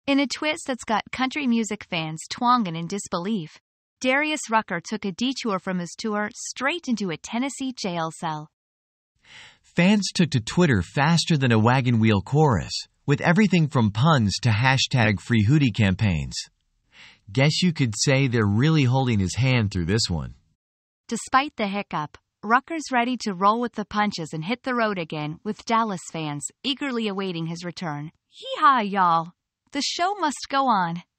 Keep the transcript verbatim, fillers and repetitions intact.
In a twist that's got country music fans twanging in disbelief, Darius Rucker took a detour from his tour straight into a Tennessee jail cell. Fans took to Twitter faster than a wagon wheel chorus, with everything from puns to hashtag free hoodie campaigns. Guess you could say they're really holding his hand through this one. Despite the hiccup, Rucker's ready to roll with the punches and hit the road again, with Dallas fans eagerly awaiting his return. Yee-haw, y'all! The show must go on.